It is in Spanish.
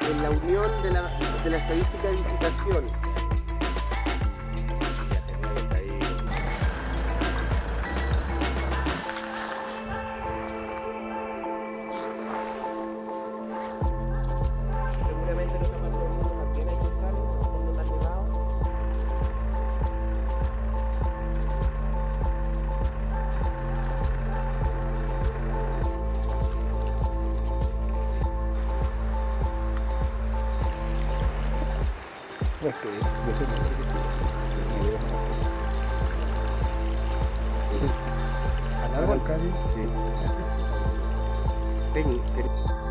en la unión de la estadística de visitación. Seguramente en otra parte del mundo también hay volcanes, donde más nevados. No, es que yo soy mejor que tú. Soy mayor. ¿Al árbol? Sí. Tenis.